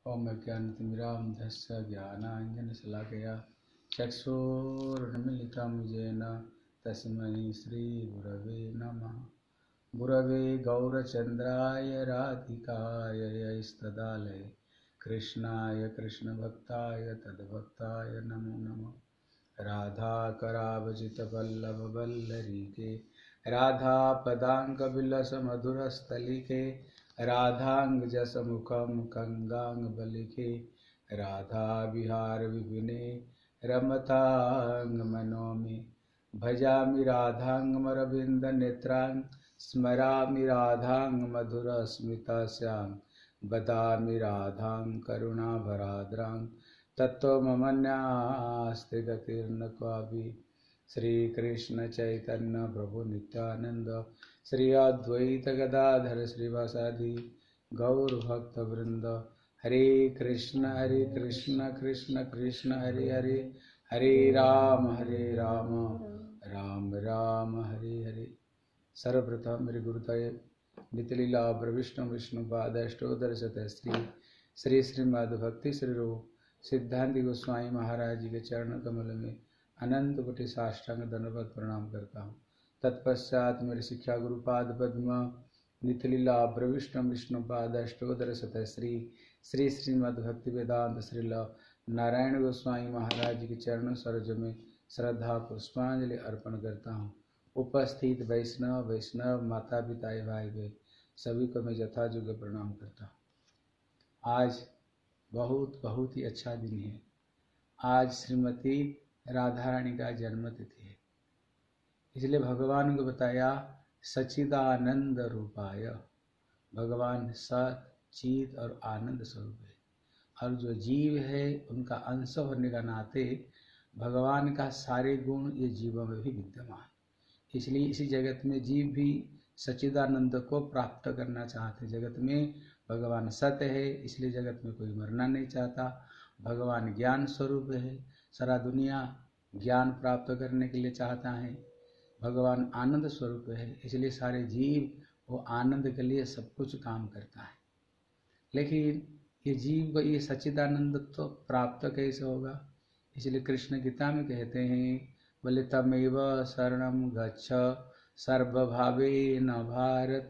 ओम ज्ञानतिमिरान्धस्य ज्ञानाञ्जनशलाकया चक्षुरुन्मीलितं येन तस्मै श्रीगुरवे नमः। गुरवे गौरचन्द्राय राधिकाय यैस्तदालये कृष्णाय कृष्णभक्ताय तद्भक्ताय नमो नमः। राधाकरावजितवल्लभवल्लरीके राधापदाङ्कविलसमधुरस्थलिके राधाङ्गजसमुखं कङ्गाङ्गबलिके राधाविहारविपिने रमताङ्गमनोमि। भजामि राधाङ्गमरविन्दनेत्रां स्मरामि राधाङ्गमधुरस्मितस्यां वदामि राधां करुणाभराद्रां तत्त्वमन्यास्ति गतिर्न क्वापि। श्रीकृष्ण चैतन्य प्रभु नित्यानंद श्री अद्वैत गदाधर श्रीवासादि गौरभक्तवृंद। हरे कृष्ण कृष्ण कृष्ण हरे हरे, हरे राम राम राम हरे हरे। सर्वप्रथम मेरे गुरुदेव नितलीला प्रविष्णु विष्णुपाद अष्टोत्तर शतश्री श्री श्रीमद् भक्ति श्री रूप सिद्धांत गोस्वामी महाराज जी के चरण कमल में अनंत कोटि साष्टांग दंडवत प्रणाम करता हूँ। तत्पश्चात मेरे शिक्षा गुरुपाद पद्म नितलीला प्रविष्णु विष्णुपाद अष्टोत्तर शतश्री श्री श्रीमद् भक्ति वेदांत श्रील नारायण गोस्वामी महाराज जी के चरणों सरोज में श्रद्धा पुष्पांजलि अर्पण करता हूँ। उपस्थित वैष्णव माता पिता भाई बहन सभी को मैं यथायोग्य प्रणाम करता हूँ। आज बहुत ही अच्छा दिन है। आज श्रीमती राधा रानी का जन्म तिथि है, इसलिए भगवान को बताया सच्चिदानंद रूपाय। भगवान सत चित और आनंद स्वरूप है, और जो जीव है उनका अंश होने का नाते भगवान का सारे गुण ये जीवों में भी विद्यमान। इसलिए इसी जगत में जीव भी सच्चिदानंद को प्राप्त करना चाहते। जगत में भगवान सत्य है, इसलिए जगत में कोई मरना नहीं चाहता। भगवान ज्ञान स्वरूप है, सारा दुनिया ज्ञान प्राप्त करने के लिए चाहता है। भगवान आनंद स्वरूप है, इसलिए सारे जीव वो आनंद के लिए सब कुछ काम करता है। लेकिन ये जीव को ये सच्चिदानंद तो प्राप्त कैसे होगा? इसलिए कृष्ण गीता में कहते हैं, बोले तमेव शरणं गच्छ सर्वभावेन भारत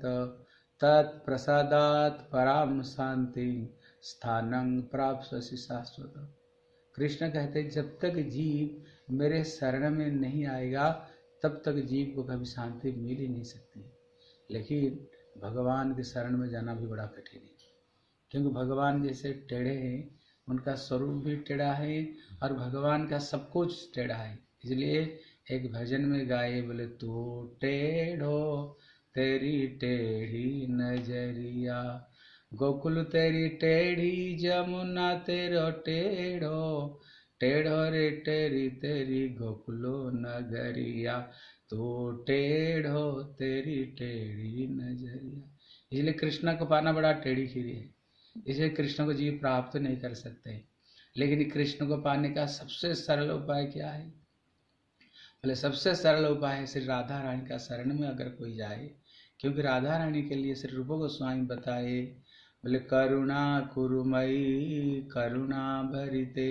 तत्प्रसादात् पराम शांति स्थानं प्राप्स्यसि शाश्वत। कृष्ण कहते हैं जब तक जीव मेरे शरण में नहीं आएगा तब तक जीव को कभी शांति मिल ही नहीं सकती। लेकिन भगवान के शरण में जाना भी बड़ा कठिन है, क्योंकि भगवान जैसे टेढ़े हैं, उनका स्वरूप भी टेढ़ा है और भगवान का सब कुछ टेढ़ा है। इसलिए एक भजन में गाए, बोले तू टेढ़ो तेरी टेढ़ी नजरिया, गोकुल तेरी टेढ़ी जमुना तेरो टेढ़ो, टेढ़ो रे टेढ़ी तेरी गोकुलो नगरिया, तू टेढ़ो तेरी टेढ़ी नजरिया। इसलिए कृष्ण को पाना बड़ा टेढ़ी खीरी है, इसलिए कृष्ण को जीव प्राप्त नहीं कर सकते। लेकिन कृष्ण को पाने का सबसे सरल उपाय क्या है? बोले सबसे सरल उपाय है श्री राधा रानी का शरण में अगर कोई जाए, क्योंकि राधा रानी के लिए श्री रूप गोस्वामी बताए, बोले करुणा कुरुमयी करुणा भरिते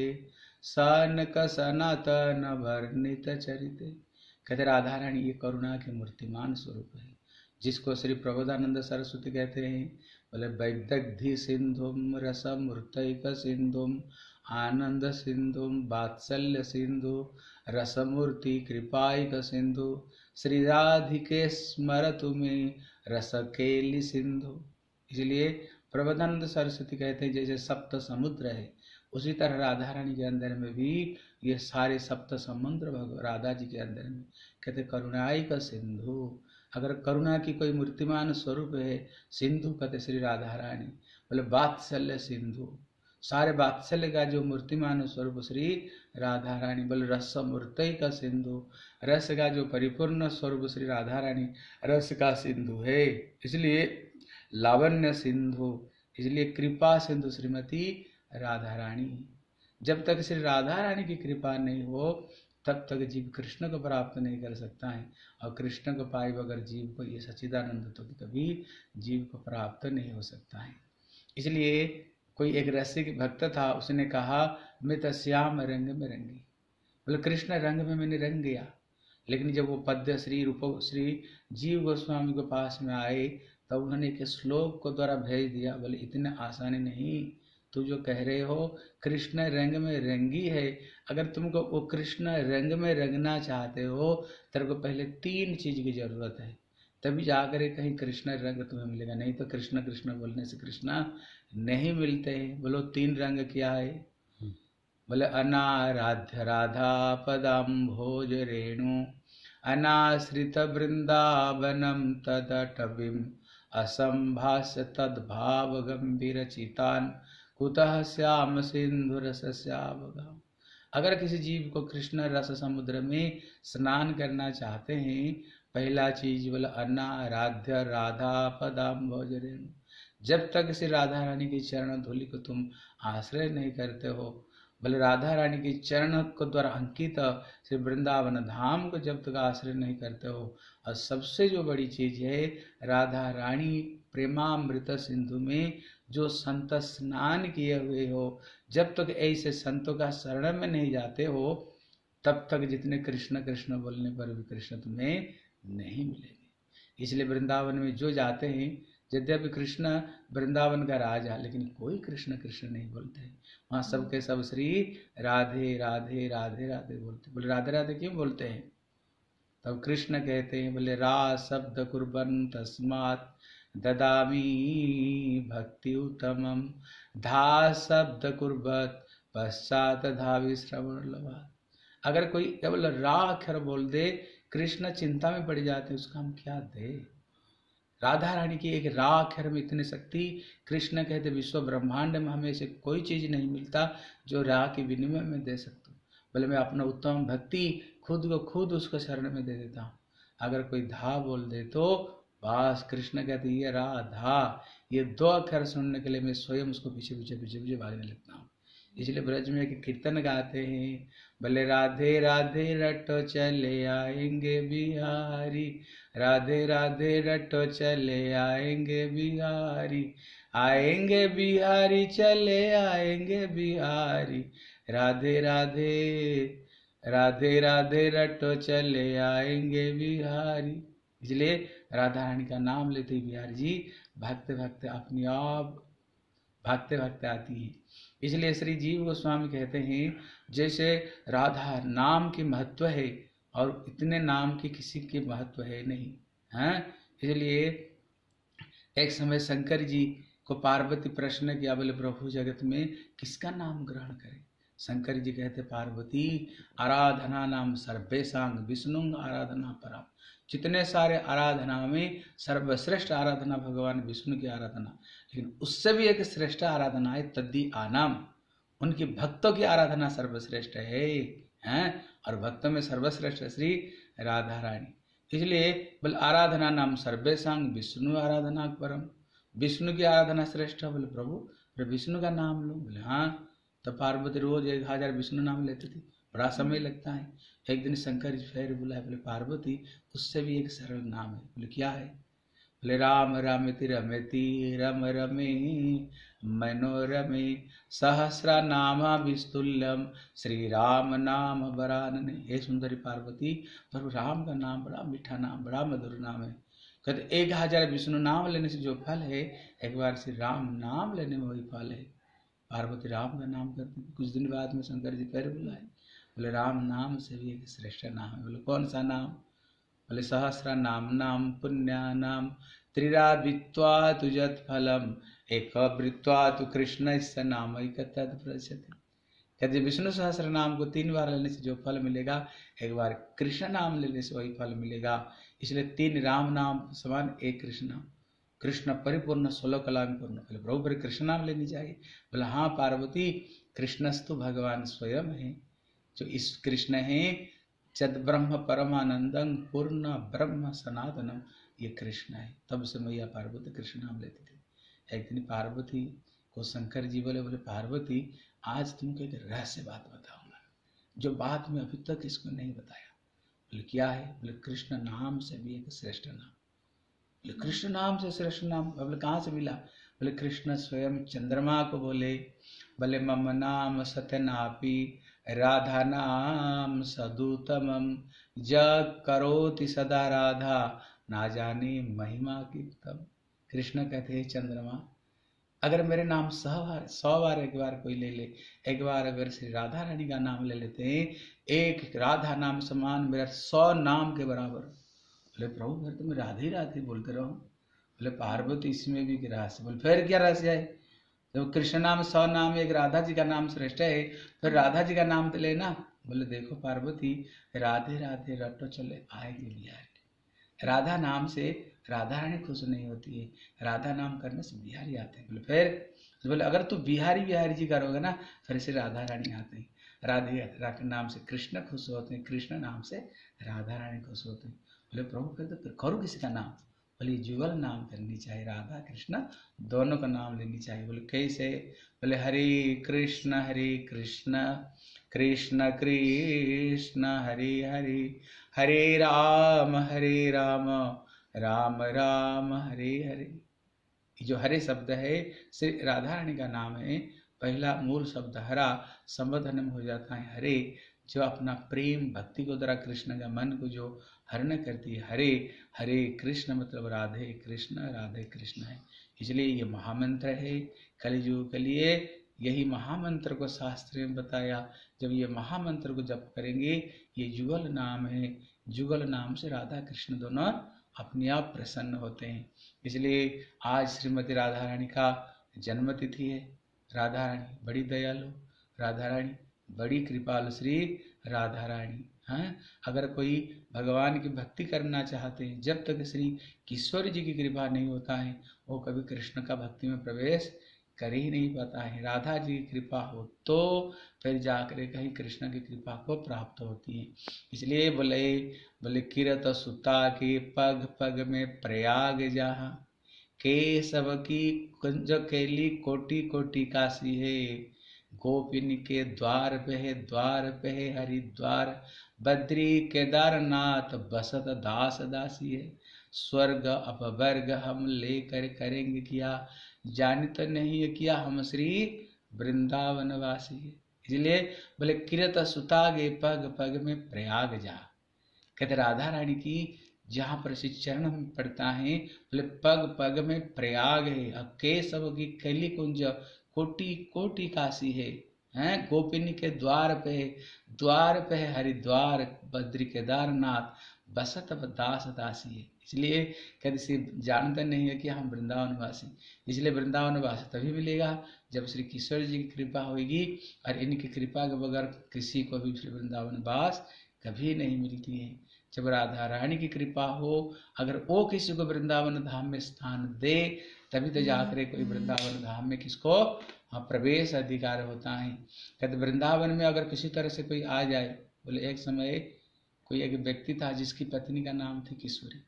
सनक सनातन वर्णित चरिते। कहते राधा रानी ये करुणा के मूर्तिमान स्वरूप है, जिसको श्री प्रबोधानंद सरस्वती कहते हैं। बोले वैदग्धि सिंधुम रसमूर्तैक सिंधुम आनंद सिंधुम वात्सल्य सिंधु रसमूर्ति कृपाइक सिंधु श्री राधिके स्मरतु में रसकेली सिंधु। इसलिए प्रबोधानंद सरस्वती कहते हैं जैसे सप्त समुद्र है, उसी तरह राधा रानी के अंदर में भी ये सारे सप्त समुद्र राधा जी के अंदर में। कहते करुणाई का सिंधु, अगर करुणा की कोई मूर्तिमान स्वरूप है सिंधु कहते श्री राधा रानी। बोले वात्सल्य सिंधु, सारे वात्सल्य का जो मूर्तिमान स्वरूप श्री राधा रानी। बोले रस मूर्ति का सिंधु, रस का जो परिपूर्ण स्वरूप श्री राधा रानी रस का सिंधु है, इसलिए लावण्य सिंधु, इसलिए कृपा सिंधु श्रीमती राधा रानी। जब तक श्री राधा रानी की कृपा नहीं हो तब तक जीव कृष्ण को प्राप्त नहीं कर सकता है, और कृष्ण को पाए बगैर जीव को ये सच्चिदानंद तो कभी जीव को प्राप्त नहीं हो सकता है। इसलिए कोई एक रसिक भक्त था, उसने कहा मैं तो श्याम रंग में रंगी, बोले कृष्ण रंग में मैंने रंग गया। लेकिन जब वो पद्य श्री रूप श्री जीव गोस्वामी के पास में आए तब उन्होंने एक श्लोक को द्वारा भेज दिया, बोले इतने आसानी नहीं, तू जो कह रहे हो कृष्ण रंग में रंगी है, अगर तुमको वो कृष्ण रंग में रंगना चाहते हो तेरे को पहले 3 चीज की जरूरत है, तभी जाकर कहीं कृष्ण रंग तुम्हें मिलेगा, नहीं तो कृष्ण कृष्ण बोलने से कृष्ण नहीं मिलते हैं। बोलो 3 रंग क्या है? बोले अनाराध्य राधा पदाम्भोज रेणु, अनाश्रित वृंदावनम तदटवीम, असंभाष्य तद्भाव गंभीर चितान, कुतः श्याम सिंधुरस श्यावगा। अगर किसी जीव को कृष्ण रस समुद्र में स्नान करना चाहते हैं, पहला चीज बोला अनाराध्य राधा पदाम्भोज रेणु। जब तक श्री राधा रानी की चरण धूलि को तुम आश्रय नहीं करते हो, बोले राधा रानी की चरण को द्वारा अंकित श्री वृंदावन धाम को जब तक आश्रय नहीं करते हो, और सबसे जो बड़ी चीज है राधा रानी प्रेमामृत सिंधु में जो संत स्नान किए हुए हो, जब तक ऐसे संतों का शरण में नहीं जाते हो तब तक जितने कृष्ण कृष्ण बोलने पर भी कृष्ण तुम्हें नहीं मिलेंगे। इसलिए वृंदावन में जो जाते हैं, यद्यपि कृष्ण वृंदावन का राजा, लेकिन कोई कृष्ण कृष्ण नहीं बोलते हैं, वहाँ सबके सब श्री राधे राधे राधे राधे बोलते। बोले राधे राधे क्यों बोलते हैं? तब कृष्ण कहते हैं, बोले रा शब्द कुर्बन तस्मात् ददामी भक्ति उत्तमम, धा शब्द कुर्बत पश्चात धावी श्रवण लभा। अगर कोई केवल रा अक्षर बोल दे, कृष्ण चिंता में पड़ जाते, उसका हम क्या दे? राधा रानी की एक रा अक्षर में इतनी शक्ति। कृष्ण कहते विश्व ब्रह्मांड में हमें से कोई चीज नहीं मिलता जो रा के विनिमय में दे सकता हूँ। बोले मैं अपना उत्तम भक्ति खुद को खुद उसको शरण में दे देता हूँ। अगर कोई धा बोल दे तो बस कृष्ण कहते ये राधा, ये 2 अक्षर सुनने के लिए मैं स्वयं उसको पीछे पीछे पीछे पीछे भागने लगता हूँ। इसलिए ब्रज में एक कीर्तन गाते हैं, बोले राधे राधे रटो चले आएंगे बिहारी, राधे राधे रटो चले आएंगे बिहारी, आएंगे बिहारी चले आएंगे बिहारी, राधे राधे राधे राधे रटो चले आएंगे बिहारी। इसलिए राधा रानी का नाम लेते बिहारी जी भागते भागते अपने आप भागते भागते आती है। इसलिए श्री जीव गोस्वामी कहते हैं जैसे राधा नाम की महत्व है और इतने नाम की किसी के महत्व है नहीं है। इसलिए एक समय शंकर जी को पार्वती प्रश्न किया, बोले प्रभु जगत में किसका नाम ग्रहण करें? शंकर जी कहते पार्वती आराधना नाम सर्वेशांग विष्णु आराधना परम। जितने सारे आराधना में सर्वश्रेष्ठ आराधना भगवान विष्णु की आराधना, लेकिन उससे भी एक श्रेष्ठ आराधना है तद्दी आनाम, उनकी भक्तों की आराधना सर्वश्रेष्ठ है हैं। और भक्तों में सर्वश्रेष्ठ श्री राधा रानी। इसलिए बोले आराधना नाम सर्वेशांग विष्णु आराधना परम, विष्णु की आराधना श्रेष्ठ। बोले प्रभु विष्णु का नाम लो। बोले हाँ। तो पार्वती रोज 1000 विष्णु नाम लेते थे, बड़ा समय लगता है। एक दिन शंकर जी फिर बुलाए, बोले पार्वती उससे भी एक सरल नाम है। बोले क्या है? बोले राम रामेति रमेति रम रमे मनोरमे सहस्रा नामा विस्तुल्यम श्री राम नाम वरानने। हे सुंदरी पार्वती, पर राम का नाम बड़ा मीठा नाम, बड़ा मधुर नाम है। कहते 1000 विष्णु नाम लेने से जो फल है, एक बार श्री राम नाम लेने में वही फल है। पार्वती राम का नाम करती थी। कुछ दिन बाद में शंकर जी फिर बुलाए, बोले राम नाम से भी एक श्रेष्ठ नाम है। बोले कौन सा नाम? बोले सहस्रा नाम नाम पुण्या नाम त्रिरावित्वा तुजत फलम एक वृत्वा तु कृष्ण स नाम एक तद प्रचति। कहते विष्णु सहस्र नाम को 3 बार लेने से जो फल मिलेगा, एक बार कृष्ण नाम लेने से वही फल मिलेगा। इसलिए 3 राम नाम समान 1 कृष्ण नाम। कृष्ण परिपूर्ण 16 कला में पूर्ण। बोले प्रभु पर कृष्ण नाम लेनी चाहिए। बोले हाँ पार्वती, कृष्णस्तु भगवान स्वयं है। जो इस कृष्ण है चद ब्रह्म परमानंदं पूर्ण ब्रह्म सनातनम, ये कृष्ण है। तब से मैया पार्वती कृष्ण नाम लेती थी। एक दिन पार्वती को शंकर जी बोले पार्वती आज तुमको एक रहस्य बात बताऊंगा, जो बात में अभी तक इसको नहीं बताया। बोले क्या है? बोले कृष्ण नाम से भी एक श्रेष्ठ नाम। बोले कृष्ण नाम से श्रेष्ठ नाम? बोले कहाँ से मिला? बोले कृष्ण स्वयं चंद्रमा को बोले, बोले मम नाम सत्यनापी राधा नाम सदुतमम, जग करोति सदा राधा ना जाने महिमा की तम। कृष्ण कहते हैं चंद्रमा, अगर मेरे नाम 100 बार एक बार कोई ले ले, एक बार अगर श्री राधा रानी का नाम ले लेते हैं, एक राधा नाम समान मेरा 100 नाम के बराबर। बोले प्रभु फिर तो मैं राधे राधे बोलते रहो। बोले पार्वती इसमें भी क्या रहस्य? बोले फिर क्या रहस्य है? जब कृष्ण नाम 100 नाम, एक राधा जी का नाम श्रेष्ठ है, फिर राधा जी का नाम तो लेना। बोले देखो पार्वती, राधे राधे रटो चले आएंगे बिहारी। राधा नाम से राधा रानी खुश नहीं होती है, राधा नाम करने से बिहारी आते हैं। बोले फिर? बोले अगर तू बिहारी बिहारी जी करोगे ना, फिर से राधा रानी आते हैं। राधे नाम से कृष्ण खुश होते हैं, कृष्ण नाम से राधा रानी खुश होते हैं। बोले प्रभु फिर तो करो किसी का नाम? बोले युगल नाम करनी चाहिए, राधा कृष्ण दोनों का नाम लेनी चाहिए। बोले कैसे? बोले हरे कृष्ण कृष्ण कृष्ण हरे हरे, हरे राम राम राम हरे हरे। जो हरे शब्द है श्री राधा रानी का नाम है। पहला मूल शब्द हरा, संबोधन हो जाता है हरे, जो अपना प्रेम भक्ति को द्वारा कृष्ण का मन को जो हरण करती है। हरे हरे कृष्ण मतलब राधे कृष्ण है। इसलिए ये महामंत्र है कलियुग के लिए। यही महामंत्र को शास्त्र में बताया। जब ये महामंत्र को जप करेंगे, ये युगल नाम है, युगल नाम से राधा कृष्ण दोनों अपने आप प्रसन्न होते हैं। इसलिए आज श्रीमती राधा रानी का जन्म तिथि है। राधा रानी बड़ी दयालु, राधा रानी बड़ी कृपालु, श्री राधा रानी। हाँ, अगर कोई भगवान की भक्ति करना चाहते हैं, जब तक श्री किशोर जी की कृपा नहीं होता है, वो कभी कृष्ण का भक्ति में प्रवेश कर ही नहीं पाता है। राधा जी की कृपा हो तो फिर जाकर कहीं कृष्ण की कृपा को प्राप्त होती है। इसलिए बोले किरत सुता के पग पग में प्रयाग जहाँ, केशव की कुंज केली कोटि कोटि काशी है, गोपिन के द्वार पे है हरिद्वार, बद्री केदारनाथ बसत दास दासी है, स्वर्ग अपवर्ग हम लेकर करेंगे किया, जानत नहीं है किया हम श्री वृंदावन वासी है। इसलिए बोले किरत सुता गे पग पग में प्रयाग जा। कहते राधा रानी की जहाँ पर श्री चरण में पड़ता है, बोले पग पग में प्रयाग है, केशव की कैली कुंज कोटि कोटि काशी है, हैं गोपिनी के द्वार पे है हरिद्वार, बद्री केदारनाथ बसत दास दासी है। इसलिए कहते श्री जानते नहीं है कि हम वृंदावन वासी। इसलिए वृंदावन वासी तभी मिलेगा जब श्री किशोर जी की कृपा होगी, और इनकी कृपा के बगैर किसी को भी श्री वृंदावन वास कभी नहीं मिलती है। जब राधा रानी की कृपा हो, अगर वो किसी को वृंदावन धाम में स्थान दे, तभी तो जाकर कोई वृंदावन धाम में किसको प्रवेश अधिकार होता है। कहते वृंदावन में अगर किसी तरह से कोई आ जाए, बोले एक समय कोई एक व्यक्ति था जिसकी पत्नी का नाम थी किशोरी।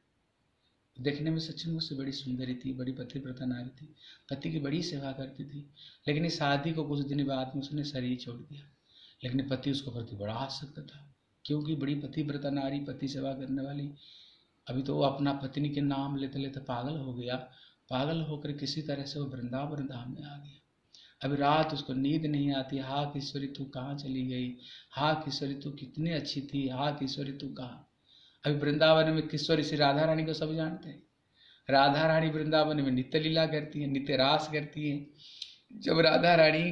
देखने में सचमुच से बड़ी सुंदरी थी, बड़ी पतिव्रता नारी थी, पति की बड़ी सेवा करती थी। लेकिन इस शादी को कुछ दिन बाद में उसने शरीर छोड़ दिया। लेकिन पति उसको प्रति बड़ा आसक्त था, क्योंकि बड़ी पतिव्रता नारी, पति सेवा करने वाली। अभी तो वो अपना पत्नी के नाम लेते लेते पागल हो गया। पागल होकर किसी तरह से वो वृंदावन धाम में आ गया। अभी रात उसको नींद नहीं आती। हाँ किशोरी तू कहाँ चली गई, हाँ किशोरी तू कितनी अच्छी थी, हाँ किशोरी तू कहाँ। अभी वृंदावन में किशोरी श्री राधा रानी को सब जानते हैं। राधा रानी वृंदावन में नित्य लीला करती है, नित्य रास करती है। जब राधा रानी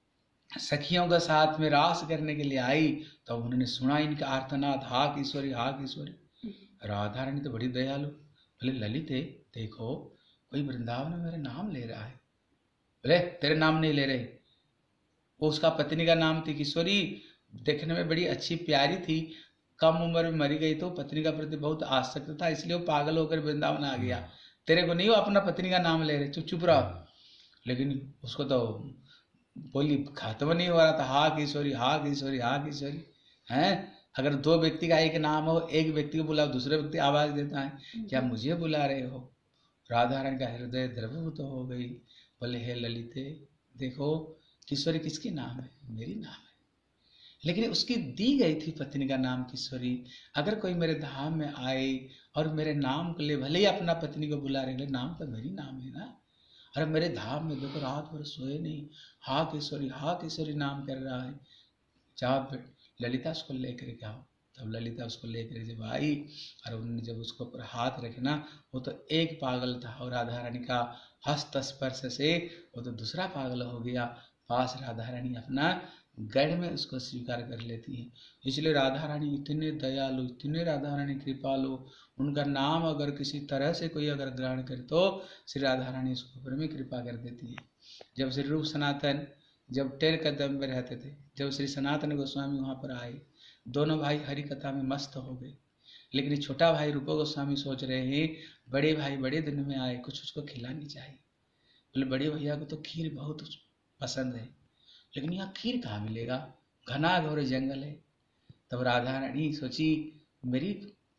सखियों का साथ में रास करने के लिए आई, तो उन्होंने सुना इनका आर्तनाद, हा किशोरी हा किशोरी। राधा रानी तो बड़ी दयालु, बोले ललित देखो कोई वृंदावन में मेरे नाम ले रहा है। बोले तेरे नाम नहीं ले रहे। वो उसका पत्नी का नाम थी किशोरी, देखने में बड़ी अच्छी प्यारी थी, कम उम्र में मरी गई, तो पत्नी का प्रति बहुत आसक्त था, इसलिए वो पागल होकर वृंदावन आ गया। तेरे को नहीं वो अपना पत्नी का नाम ले रहे, चुप चुप रहो। लेकिन उसको तो बोली खत्म नहीं हो रहा था, हा किशोरी हा किशोरी हा किशोरी। हैं अगर दो व्यक्ति का एक नाम हो, एक व्यक्ति को बुलाओ, दूसरे व्यक्ति आवाज देता है, क्या मुझे बुला रहे हो। राधा रानी का हृदय द्रवभूत हो गई। बोले हे ललिते देखो किशोरी किसकी नाम है, मेरी नाम है। लेकिन उसकी दी गई थी पत्नी का नाम किशोरी। अगर कोई मेरे धाम में आए और मेरे नाम को ले, भले ही अपना पत्नी को बुला रहे, नाम तो मेरी नाम है ना। अरे मेरे धाम में देखो रात भर सोए नहीं, हा केसरी नाम कर रहा है, जाओ ललिता उसको लेकर के आओ। तब ललिता उसको लेकर जब आई और उन्होंने जब उसको ऊपर हाथ रखना, वो तो एक पागल था और राधा रानी का हस्त स्पर्श से वो तो दूसरा पागल हो गया। पास राधा रानी अपना गढ़ में उसको स्वीकार कर लेती है। इसलिए राधा रानी इतने दयालु, इतने राधा रानी कृपालु, उनका नाम अगर किसी तरह से कोई अगर ग्रहण करे तो श्री राधा रानी उसके ऊपर में कृपा कर देती है। जब श्री रूप सनातन जब टेर कदम में रहते थे, जब श्री सनातन गोस्वामी वहाँ पर आए, दोनों भाई हरि कथा में मस्त हो गए। लेकिन छोटा भाई रूप गोस्वामी सोच रहे हैं बड़े भाई बड़े दिन में आए, कुछ उसको खिलानी चाहिए। बोले बड़े भैया को तो खीर बहुत पसंद है, लेकिन यहाँ खीर कहाँ मिलेगा, घना घोर जंगल है। तब राधा रानी सोची मेरी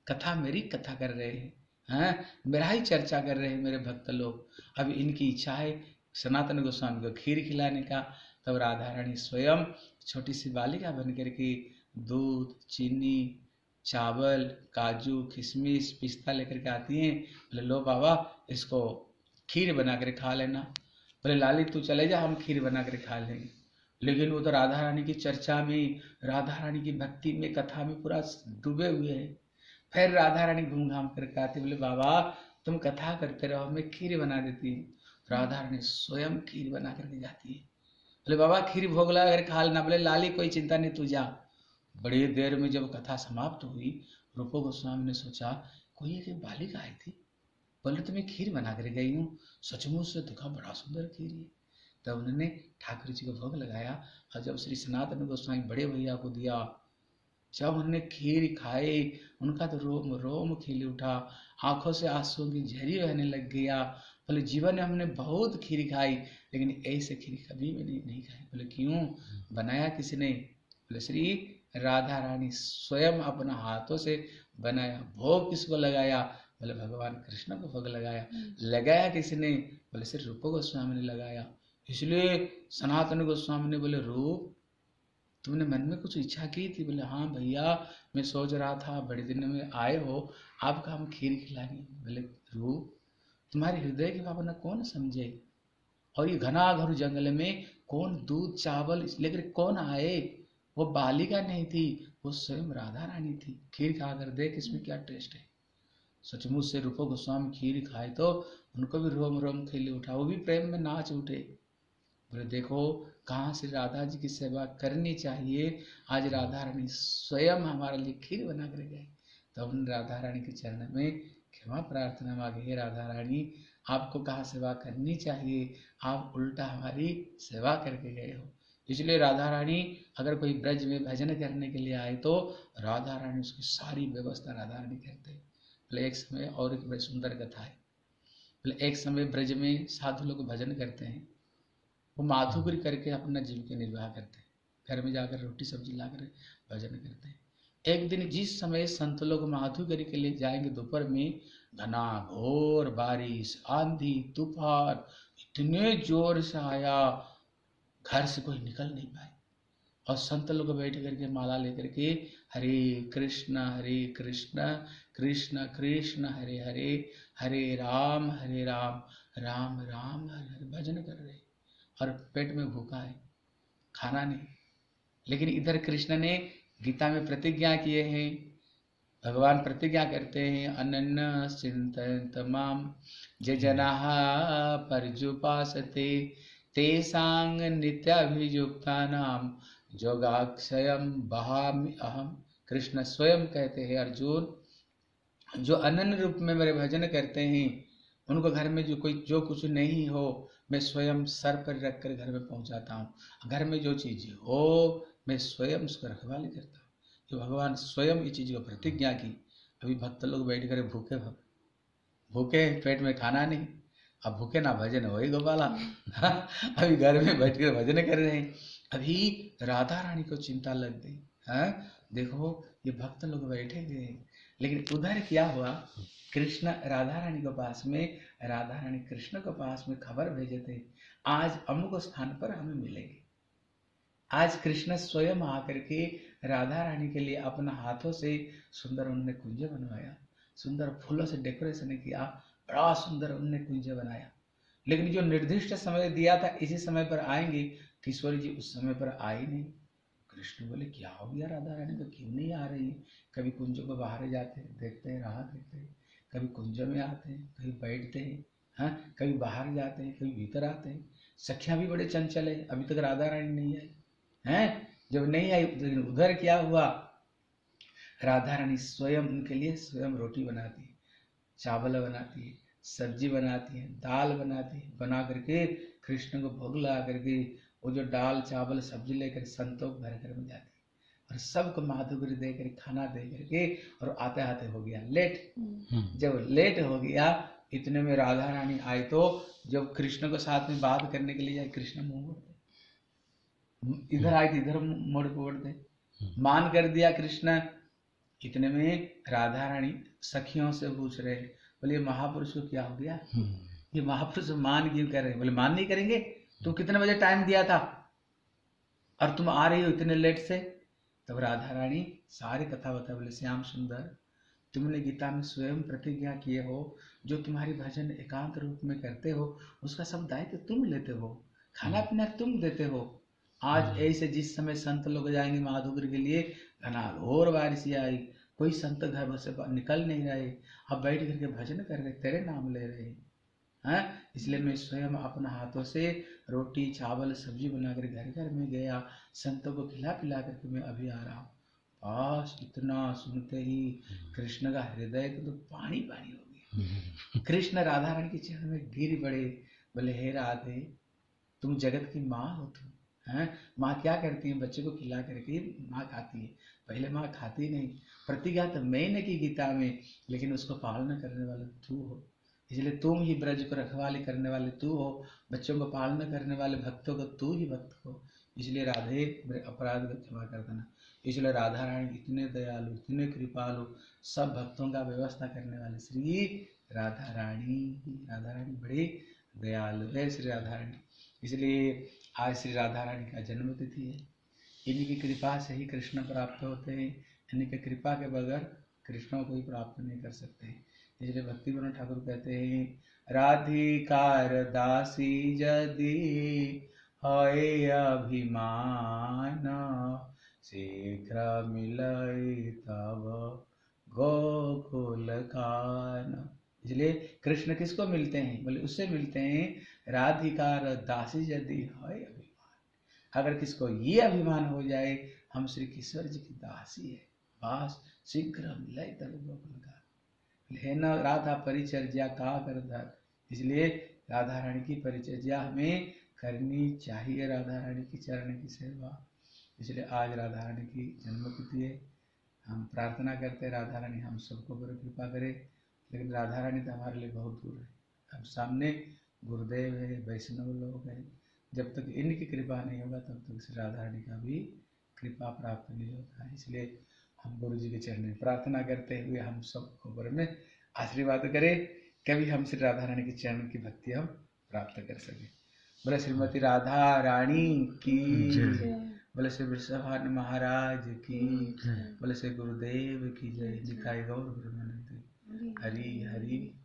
कथा कर रहे हैं, हाँ मेरा ही चर्चा कर रहे हैं मेरे भक्त लोग, अब इनकी इच्छा है सनातन गोस्वामी को खीर खिलाने का। तब राधा रानी स्वयं छोटी सी बालिका बन करके दूध, चीनी, चावल, काजू, किशमिश, पिस्ता लेकर के आती हैं। बोले लो बाबा इसको खीर बना कर खा लेना। बोले लाली तू चले जा, हम खीर बना कर खा लेंगे। लेकिन वो तो राधा रानी की चर्चा में, राधा रानी की भक्ति में, कथा में पूरा डूबे हुए हैं। फिर राधा रानी घूम घाम करके आती, बोले बाबा तुम कथा करते रहो, मैं खीर बना देती हूँ। राधा रानी स्वयं खीर बना करके जाती है। बोले बाबा खीर भोग लगा कर खा लेना। बोले लाली कोई चिंता नहीं, तू जा। बड़ी देर में जब कथा समाप्त हुई, रूप गोस्वामी ने सोचा कोई एक बालिका आई थी, बोले तो मैं खीर बना कर गई हूँ, सचमुच से देखा बड़ा सुंदर खीर है। तब उन्होंने ठाकुर जी को भोग लगाया और जब श्री सनातन गोस्वामी बड़े भैया को दिया, जब उन्होंने खीर खाई उनका तो रोम रोम खिल उठा, आंखों से आंसुओं की झरी बहने लग गया। बोले जीवन में हमने बहुत खीर खाई, लेकिन ऐसे खीर कभी भी नहीं खाई। बोले क्यों, बनाया किसी ने? बोले श्री राधा रानी स्वयं अपना हाथों से बनाया। भोग किसको लगाया? बोले भगवान कृष्ण को भोग लगाया। लगाया किसने? बोले श्री रूप गोस्वामी ने लगाया। इसलिए सनातन गोस्वामी ने बोले रूप तुमने मन में कुछ इच्छा की थी? बोले हाँ भैया मैं सोच रहा था बड़े दिन में आए हो, आपका हम खीर खिलाएंगे। बोले रूप तुम्हारे हृदय की भावना कौन समझे, और ये घना घोर जंगल में कौन दूध चावल लेकर कौन आए? वो बालिका नहीं थी, वो स्वयं राधा रानी थी। खीर खा कर देख इसमें क्या टेस्ट है। सचमुच से रूप गोस्वामी खीर खाए तो उनको भी रोम रोम खिल उठा, वो भी प्रेम में नाच उठे। बोले देखो कहाँ से राधा जी की सेवा करनी चाहिए, आज राधा रानी स्वयं हमारे लिए खीर बना कर गए। तो हमने राधा रानी के चरण में क्षमा प्रार्थना मांगी, हे राधा रानी आपको कहाँ सेवा करनी चाहिए, आप उल्टा हमारी सेवा करके गए हो। इसलिए राधा रानी अगर कोई ब्रज में भजन करने के लिए आए तो राधा रानी उसकी सारी व्यवस्था राधा रानी करते हैं। बोले एक समय और एक बड़ी सुंदर कथा है। बोले एक समय ब्रज में साधु लोग भजन करते हैं, वो माधुकरी करके अपना जीविका निर्वाह करते हैं, घर में जाकर रोटी सब्जी लाकर भजन करते हैं। एक दिन जिस समय संत लोग माधुकरी के लिए जाएंगे दोपहर में, घना घोर बारिश, आंधी तूफान इतने जोर से आया, घर से कोई निकल नहीं पाए। और संत लोग बैठ करके माला लेकर के हरे कृष्ण कृष्ण कृष्ण हरे हरे, हरे राम राम राम हरे हरे भजन कर रहे, और पेट में भूखा है, खाना नहीं। लेकिन इधर कृष्ण ने गीता में प्रतिज्ञा किए हैं, भगवान प्रतिज्ञा करते हैं अनन्य चिंतयन्त माम जे जनाः पर्युपासते तेषां नित्याभियुक्तानां योगाक्षयम बहामि अहम। कृष्ण स्वयं कहते हैं अर्जुन जो अनन्य रूप में मेरे भजन करते हैं उनको घर में जो कुछ नहीं हो मैं स्वयं सर पर रख कर घर में पहुंचाता हूँ। घर में जो चीज हो मैं स्वयं उसको रखवाली करता हूँ। तो भगवान स्वयं इस चीज को प्रतिज्ञा की। अभी भक्त लोग बैठ कर भूखे पेट में खाना नहीं, अब भूखे ना भजन वही गोपाला अभी घर में बैठ कर भजन कर रहे हैं। अभी राधा रानी को चिंता लग गई, हाँ देखो ये भक्त लोग बैठे हुए हैं। लेकिन उधर क्या हुआ, कृष्ण राधा रानी के पास में, राधा रानी कृष्ण के पास में खबर भेजे थे आज अमुक स्थान पर हमें मिलेंगे। आज कृष्ण स्वयं आकर के राधा रानी के लिए अपना हाथों से सुंदर उन्होंने कुंज बनवाया, सुंदर फूलों से डेकोरेशन किया, बड़ा सुंदर उन्होंने कुंज बनाया। लेकिन जो निर्दिष्ट समय दिया था इसी समय पर आएंगे, किशोरी जी उस समय पर आए नहीं। कृष्ण बोले क्या हो गया राधा रानी को, क्यों नहीं आ रही? कभी कुंजों को बाहर जाते हैं, देखते हैं, राह देखते हैं, कभी कुंज में आते हैं, कभी बैठते हैं, हाँ, कभी बाहर जाते हैं, कभी भीतर आते हैं। सखियां भी बड़े चंचल है, अभी तक राधा रानी नहीं आई हैं। जब नहीं आई, लेकिन उधर क्या हुआ, राधा रानी स्वयं उनके लिए स्वयं रोटी बनाती है, चावल बनाती है, सब्जी बनाती है, दाल बनाती है, बना करके कृष्ण को भोग लगा करके वो जो दाल चावल सब्जी लेकर संतों के घर घर में जाती है और सबको माधुरी दे कर खाना दे करके, और आते आते हो गया लेट। जब लेट हो गया इतने में राधा रानी आई, तो जब कृष्ण को साथ में बात करने के लिए जाए, कृष्ण मुंह मोड़ दे, इधर आए तो इधर मोड़ दे, मान कर दिया कृष्ण। इतने में राधा रानी सखियों से पूछ रहे, बोले महापुरुष को क्या हो गया, ये महापुरुष मान क्यों कर रहे? बोले मान नहीं करेंगे, तुम कितने बजे टाइम दिया था और तुम आ रही हो इतने लेट से? तब राधा रानी सारी कथा बता, बोले श्याम सुंदर, तुमने गीता में स्वयं प्रतिज्ञा किए हो, जो तुम्हारी भजन एकांत रूप में करते हो उसका सब दायित्व तुम लेते हो, खाना पीना तुम देते हो। आज ऐसे जिस समय संत लोग जाएंगे माधुकर के लिए, घनाघोर बारिश आई, कोई संत घर से निकल नहीं रहे, अब बैठ करके भजन कर रहे, तेरे नाम ले रहे हैं। इसलिए मैं स्वयं अपने हाथों से रोटी चावल सब्जी बनाकर घर घर में गया, संतों को खिला पिला करके मैं अभी आ रहा हूँ। बस इतना सुनते ही कृष्ण का हृदय तो पानी पानी हो गया। कृष्ण राधा रानी के चरण में गिर पड़े, बोले हे राधे, तुम जगत की माँ हो, तुम हैं। माँ क्या करती है, बच्चे को खिला करके माँ खाती है, पहले माँ खाती नहीं। प्रतिज्ञा तो मैंने की गीता में, लेकिन उसको पालना करने वाला तू हो, इसलिए तुम ही ब्रज को रखवाली करने वाले तू हो, बच्चों को पालना करने वाले भक्तों को तू ही भक्त हो, इसलिए राधे मेरे अपराध को क्षमा कर देना। इसलिए राधा रानी इतने दयालु, इतने कृपालु, सब भक्तों का व्यवस्था करने वाले श्री राधा रानी बड़ी दयालु है श्री राधा रानी। इसलिए आज श्री राधा रानी का जन्म तिथि है। इन्हीं की कृपा से ही कृष्ण प्राप्त होते हैं, इन्हीं की कृपा के बगैर कृष्ण को ही प्राप्त नहीं कर सकते। इसलिए भक्ति विनोद ठाकुर कहते हैं, राधिकार दासी यदि है अभिमान, शीघ्र मिलई तब गोकुल कान। इसलिए कृष्ण किसको मिलते हैं, बोले उससे मिलते हैं राधिकार दासी यदि है अभिमान। अगर किसको ये अभिमान हो जाए हम श्री किशोर जी की दासी है, बस शीघ्र मिलई तब गोकुल कान, है न राधा परिचर्या का कर धर। इसलिए राधा रानी की परिचर्या हमें करनी चाहिए, राधा रानी की चरण की सेवा। इसलिए आज राधा रानी की जन्मतिथि है, हम प्रार्थना करते हैं राधा रानी हम सबको बड़ी कृपा करे। लेकिन राधा रानी तो हमारे लिए बहुत दूर है, अब सामने गुरुदेव है, वैष्णव लोग हैं, जब तक इनकी कृपा नहीं होगा तब तक श्री राधा रानी का भी कृपा प्राप्त नहीं होता है। इसलिए हम गुरु जी के चरण में प्रार्थना करते हुए हम सबको ऊपर में आशीर्वाद करें, कभी हम श्री राधा रानी के चरण की भक्ति हम प्राप्त कर सके। बोले श्रीमती राधा रानी की, बोले श्री वृषभान महाराज की, बोले श्री गुरुदेव की जय। दिखाई गौर ब्रह्मानंद। हरि हरि